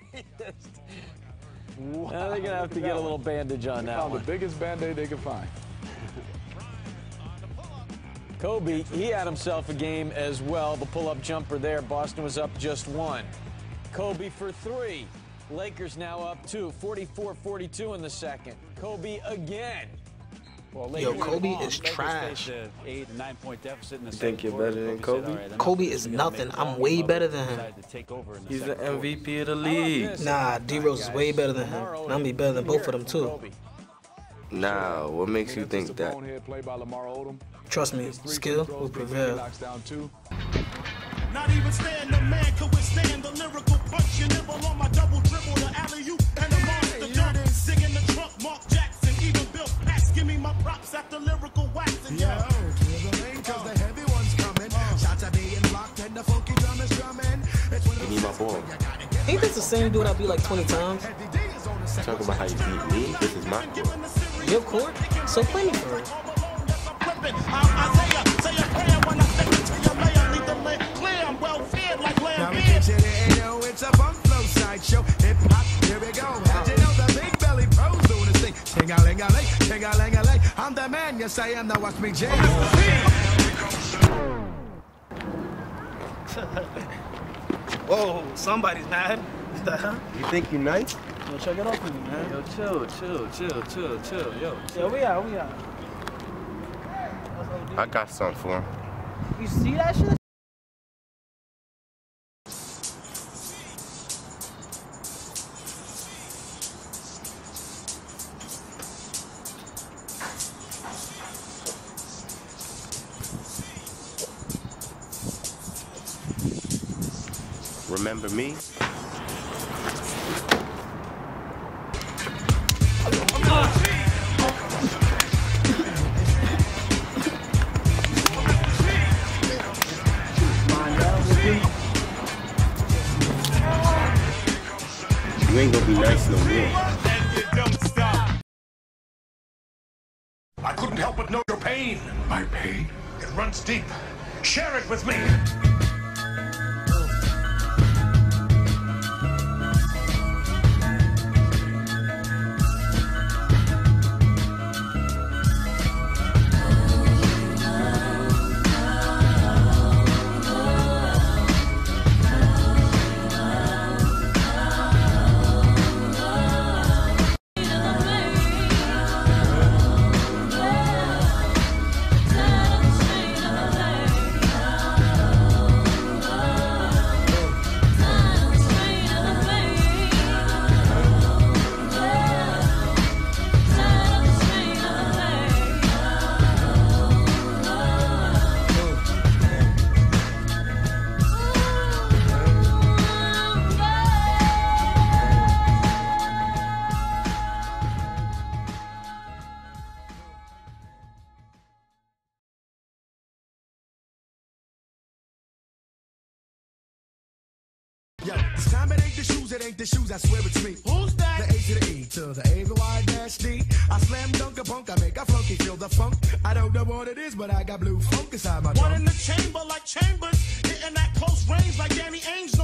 Wow. Now they're going to have to get a little bandage on that one. The biggest Band-Aid they could find. Kobe, he had himself a game as well. The pull-up jumper there. Boston was up just one. Kobe for three. Lakers now up two. 44-42 in the second. Kobe again. Well, yo, Kobe is trash. 8 and 9 point deficit in the You think you're better than Kobe? Kobe is nothing. I'm way better than him. He's the MVP of the league. Nah, D-Rose is way better than him. And I'm gonna be better than both of them too. Nah, what makes you think that? Trust me, skill will prevail. Not even stand the man could withstand the lyrical punch. You nibble on my double dribble, the alley-oop and the monster dunk. Singing the trunk, Mark Jackson, even Bill Pax. Give me my props at the lyrical waxing. Yo, clear the lane, cause the heavy one's coming. Shots are being blocked and the funky drum is drumming. Give me my ball. Ain't this the same dude I beat like 20 times? Talk about how you beat me. This is my court. Your court? So play me for it. Now we get you there, yo, it's a funk flow sideshow. Hip hop, here we go. How'd you know the big belly pros doing this thing? Ting-a-ling-a-ling, ting-a-ling-a-ling. I'm the man, you say I'm the watch me jam. Whoa, somebody's mad. What the hell? You think you nice? Yo, check it off with me, man. Yo, chill. Yo, we out. I got something for him. You see that shit? Remember me? You ain't gonna be nice no more. I couldn't help but know your pain. My pain? It runs deep. Share it with me. Yo, this time it ain't the shoes, I swear it's me. Who's that? The A to the E to the A, the Y dash D. I slam dunk a punk, I make a funky feel the funk. I don't know what it is, but I got blue funk inside my trunk. One in the chamber like Chambers, hitting that close range like Danny Ainge.